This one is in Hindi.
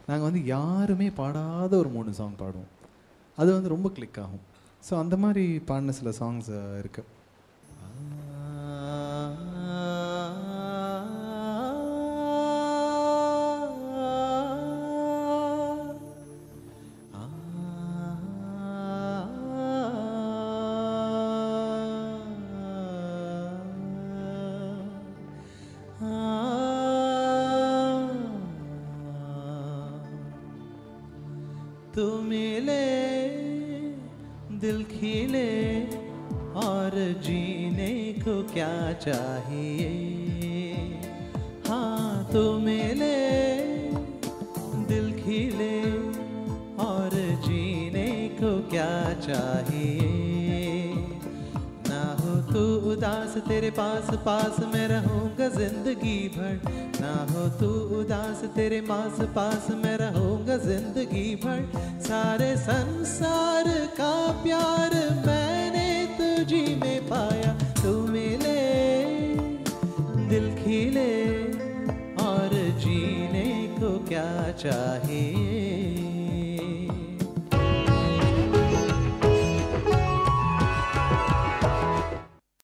நாங்கள் வந்து யாருமே பாடாத ஒரு 3 சாங் பாடுவோம். அது வந்து ரொம்ப கிளிக் ஆகும். ஸோ அந்த மாதிரி பாடின சில சாங்ஸ் இருக்குது. तू मिले दिल खिले और जीने को क्या चाहिए, हाँ तू मिले दिल खिले और जीने को क्या चाहिए, ना हो तू उदास तेरे पास पास मैं रहूँगा जिंदगी भर, ना हो तू उदास तेरे पास मैं रहूँगा जिंदगी भर, सारे संसार का प्यार मैंने तुझी में पाया, तू मिले दिल खिले और जीने को क्या चाहिए।